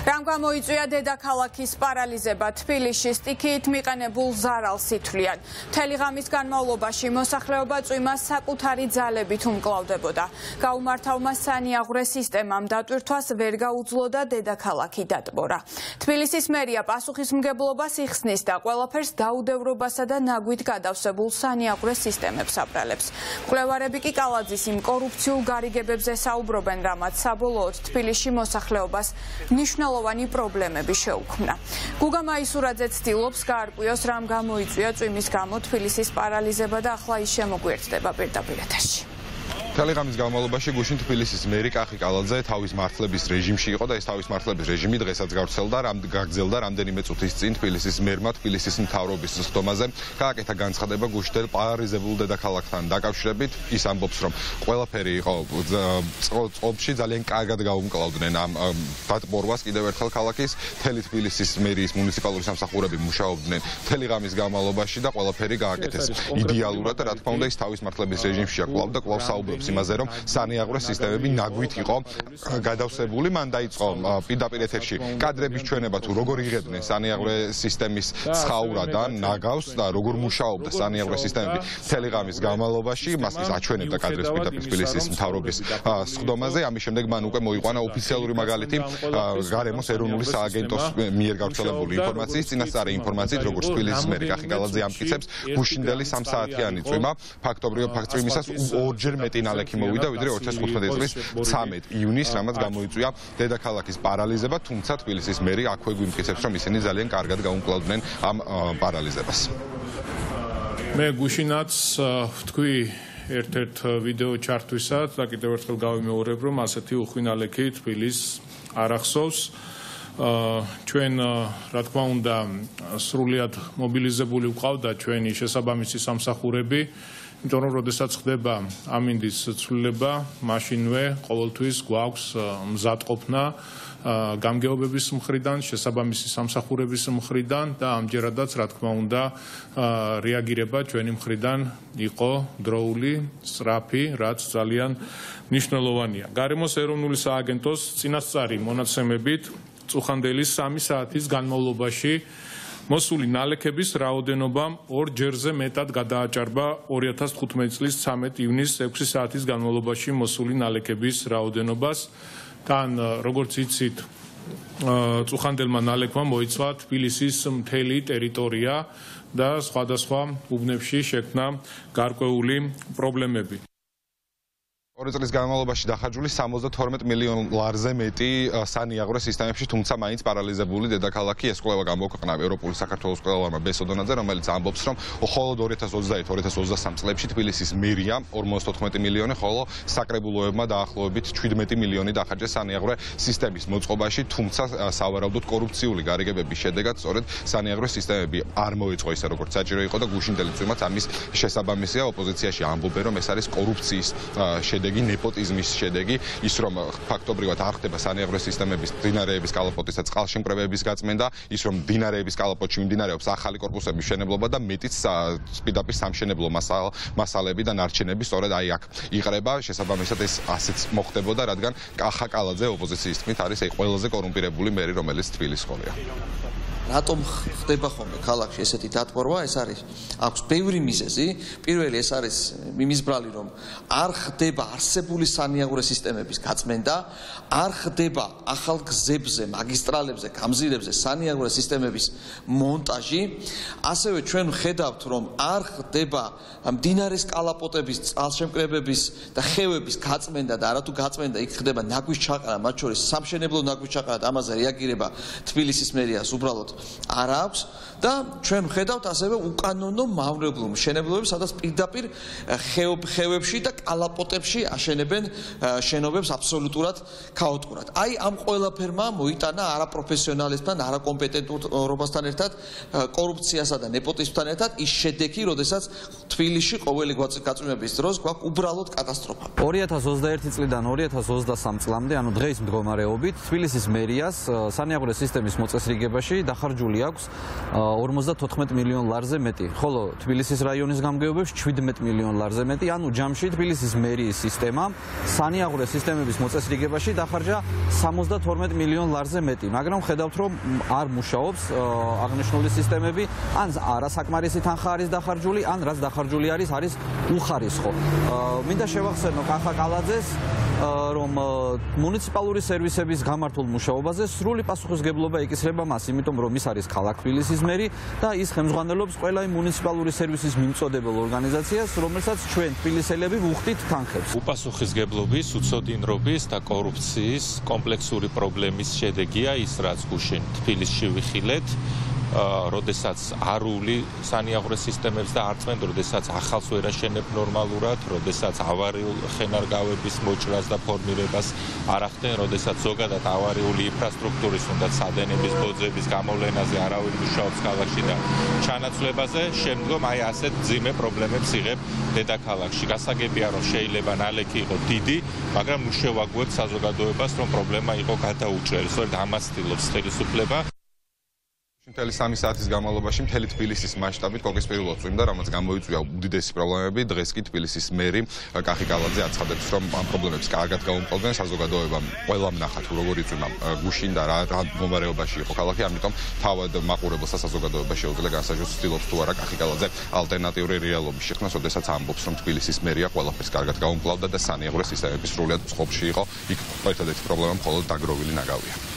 Რამ გამოიწვია დედაქალაქის პარალიზება თბილისში სტიქიით მიყენებულ ზარალს ითვლიან. მთელი ღამის განმავლობაში მოსახლეობა წვიმას საკუთარი ძალებით უმკლავდებოდა. გაუმართავმა სანიაღვრე სისტემამ დატვირთვას ვერ გაუძლოდა დედაქალაქი დატბორა. თბილისის მერია პასუხისმგებლობას იხსნის და ყველაფერს დაუდევრობასა და ნაგვით გადავსებულ სანიაღვრე სისტემებს აბრალებს. მკვლევარები კი კალაძის იმ კორუფციულ გარიგებებზე საუბრობენ, რამაც საბოლოოდ თბილისში მოსახლეობას მნიშვნელოვანი პრობლემები შეუქმნა. გუგა მაისურაძე ცდილობს გაარკვიოს, რამ გამოიწვია წვიმის გამო თბილისის პარალიზება და ახლა ის შემოგვიერთდება პირდაპირ ეთერში. მთელი ღამის განმავლობაში გუშინ თბილისის მერი კახი კალაძე თავის მართლების რეჟიმში იყო და ეს თავის მართლების რეჟიმი დღესაც გაგრძელდა რამდენიმე წუთის წინ თბილისის მერმა თბილისის მთავრობის სხდომაზე გააკეთა განცხადება გუშინდელ პარალიზებულ დედაქალაქთან დაკავშირებით. ის ამბობს, რომ ყველაფერი იყო წყობში, ძალიან კარგად გაუმკლავდნენ ამ დატბორვას კიდევ ერთხელ ქალაქის. მთელი თბილისის მერიის მუნიციპალური სამსახურები მუშაობდნენ მთელი ღამის განმავლობაში და ყველაფერი გააკეთეს იდეალურად და რა თქმა უნდა ის თავის მართლების რეჟიმშია კვლავ და კვლავ საუბრობს იმაზე, რომ სანიაღვრე სისტემები ნაგვით იყო გადავსებული. მან დაიწყო პირდაპირ ეთერში კადრების ჩვენება თუ როგორ იღებდნენ სანიაღვრე სისტემის ცხაურა და ნაგავს და როგორ მუშაობდა სანიაღვრე სისტემები მთელი ღამის განმავლობაში. მას ის აჩვენებდა კადრებს პირდაპირ თბილისის მთავრობის სხდომაზე. ამის შემდეგ მან უკვე მოიყვანა ოფიციალური მაგალითი გარემოს ეროვნული სააგენტოს მიერ გავრცელებული ინფორმაციის წინასწარი ინფორმაციით, როგორც თბილისის მერი კახი კალაძე ამტკიცებს, გუშინდელი 3 საათიანი წვიმა ფაქტობრივად წვიმისას ორჯერ მეტი ნალექი მოვიდა, ვიდრე 2015 წლის 13 ივნისს, რამაც გამოიწვია დედაქალაქის პარალიზება, თუმცა თბილისის მერი აქვე გვიმტკიცებს, რომ ისინი ძალიან კარგად გაუმკლავდნენ ამ პარალიზებას. მე გუშინაც ვთქვი ერთ-ერთ ვიდეო ჩართვისას და კიდევ ერთხელ გავიმეორებ, რომ ასეთი უხვი ნალექი თბილისს არ ახსოვს. ჩვენ რა თქმა უნდა სრულიად მობილიზებული ვყავდა ჩვენი შესაბამისი სამსახურები, იმიტომ რომ როდესაც ხდება ამინდის ცვლილება, მაშინვე ყოველთვის გვაქვს მზადყოფნა გამგეობების მხრიდან, შესაბამისი სამსახურების მხრიდან და ამჯერადაც რა თქმა უნდა რეაგირება ჩვენი მხრიდან იყო დროული, სწრაფი, რაც ძალიან მნიშვნელოვანია. გარემოს ეროვნული სააგენტოს წინასწარი მონაცემებით წუხანდელი 3 საათის განმავლობაში მოსული ნალექების რაოდენობამ 2 ჯერზე მეტად გადააჭარბა 2015 წლის 13 ივნისს 6 საათის განმავლობაში მოსული ნალექების რაოდენობას. თან როგორც იცით, წუხანდელმა ნალექმა მოიცვა თბილისის მთელი ტერიტორია და სხვადასხვა უბნებში შექმნა გარკვეული პრობლემები. 2 წლის განმავლობაში დახარჯული 72 მილიონ ლარზე მეტი სანიაღვრე სისტემებში, თუმცა მაინც პარალიზებული დედაქალაქი. ეს კვლევა გამოქვეყნა ევროპული საქართველოს კვლევარმა ბესოდონაძე, რომელიც ამბობს, რომ მხოლოდ 2022-2023 წლებში თბილისის მერიამ 54 მილიონი, ხოლო საკრებულოებმა დაახლოებით 17 მილიონი დახარჯეს სანიაღვრე სისტემის მოწყობაში, თუმცა სავარაუდოდ კორუფციული გარიგებების შედეგად სწორედ სანიაღვრე სისტემები არ მოეწყო ისე როგორც საჭირო იყო და გუშინდელი წვიმაც ამის შესაბამისია. ოპოზიციაში ამბობენ, რომ ეს არის კორუფციის შედეგი, ნეპოტიზმის შედეგი, ის რომ ფაქტობრივად არ ხდება სანიაღვრე სისტემების მდინარეების კალაპოტის და წყალშემკრებების გაწმენდა, ის რომ მდინარეების კალაპოტში მიმდინარეობს ახალი კორპუსების მშენებლობა და მეტიც პირდაპირ სამშენებლო მასალები და ნარჩენები სწორედ აი აქ იყრება. შესაბამისად ეს ასეც მოხდებოდა, რადგან კახა კალაძე ოპოზიციის თქმით არის ყველაზე კორუმპირებული მერი, რომელიც თბილისს ყოლია. რატომ ხდება ხოლმე ქალაქში ესეთი დატბორვა? ეს არის აქვს ბევრი მიზეზი. პირველი ეს არის იმის ბრალი, რომ არ ხდება არსებული სანიაღვრე სისტემების გაწმენდა, არ ხდება ახალ გზებზე, მაგისტრალებზე, გამზირებზე სანიაღვრე სისტემების მონტაჟი. ასევე ჩვენ ვხედავთ, რომ არ ხდება მდინარეს კალაპოტების, წყალშემკრებების და ხევების გაწმენდა და არათუ გაწმენდა, იქ ხდება ნაგვის ჩაყრა, მათ შორის სამშენებლო ნაგვის ჩაყრა და ამაზე რეაგირება თბილისის მერიას უბრალოდ არ აქვს და ჩვენ ვხედავთ ასევე უკანონო მავნებლო მშენებლობებს, სადაც პირდაპირ ხევებში და კალაპოტებში აშენებენ შენობებს აბსოლუტურად ქაოტურად. აი ამ ყველაფერმა მოიტანა არაპროფესიონალებთან, არაკომპეტენტურობასთან ერთად, კორუფციასა და ნეპოტიზმთან ერთად ის შედეგი, როდესაც თბილისში ყოველი გაწვიმების დროს გვაქვს უბრალოდ კატასტროფა. 2021 წლიდან 2023 წლამდე, ანუ დღეის მდგომარეობით, თბილისის მერიას სანიაღვრე სისტემის მოწესრიგებაში დახარჯული აქვს 54 მილიონ ლარზე მეტი, ხოლო თბილისის რაიონის გამგეობებს 17 მილიონ ლარზე მეტი, ანუ ჯამში თბილისის მერიის სისტემამ სანიაღვრე სისტემების მოწესრიგებაში დახარჯა 72 მილიონ ლარზე მეტი, მაგრამ ხედავთ რომ არ მუშაობს აღნიშნული სისტემები, ან არასაკმარისი თანხა არის დახარჯული, ან რაც დახარჯული არის უხარისხო. მინდა შევახსენო კახა კალაძეს რომ მუნიციპალური სერვისების გამართულ მუშაობაზე სრული პასუხისგებლობა ეკისრება მას, იმიტომ რომ ის არის ქალაქ თბილისის მერი და ის ხელმძღვანელობს ყველა იმ მუნიციპალური სერვისის მიმწოდებელ ორგანიზაციას, რომელსაც ჩვენ თბილისელები ვუხდით თანხებს. უპასუხისგებლობის, უცოდინრობის და კორუფციის კომპლექსური პრობლემის შედეგია ის, რაც გუშინ თბილისში ვიხილეთ. როდესაც არული სანიაღვრე სისტემებს და არწმენ, როდესაც ახალს ვერ აშენებ ნორმალურად, როდესაც ავარიულ ხენარგავების მოჭრას და ფორმირებას არ ახდენ, როდესაც ზოგადად ავარიული ინფრასტრუქტურის უნდა სადენების ბოძების გამოვლენაზე არავინ მუშაობს ქალაქში და ჩანაცვლებაზე, შემდგომ აი ასეთ მძიმე პრობლემებს იღებ დედაქალაქში. გასაგებია, რომ შეიძლება ნალექი იყო დიდი, მაგრამ ნუ შევაგუებთ საზოგადოებას, რომ პრობლემა იყო გადაუჭრელი. სწორედ ამას ცდილობს ხელისუფლება. მთელი 3 საათის განმავლობაში მთელი თბილისის მასშტაბით კოკისპირულო წვიმდა, რამაც გამოიწვია უდიდესი პრობლემები. დღეს კი თბილისის მერი კახი კალაძე აცხადებს, რომ ამ პრობლემებს კარგად გაუმკლავდნენ, საზოგადოებამ ყველამ ნახა თუ როგორ იწვიმა გუშინ და რა მდგომარეობაში იყო ქალაქი, ამიტომ თავად მაყურებელს და საზოგადოებას შეუძლია განსაჯოს ცდილობს თუ არა კახი კალაძე ალტერნატიული რეალობის შექმნას, როდესაც ამბობს, რომ თბილისის მერია ყველაფერს კარგად გაუმკლავდა და სანიაღვრე სისტემები სრულად წყობში იყო. იქ ერთადერთი პრობლემა მხოლოდ დაგროვილი ნაგავია.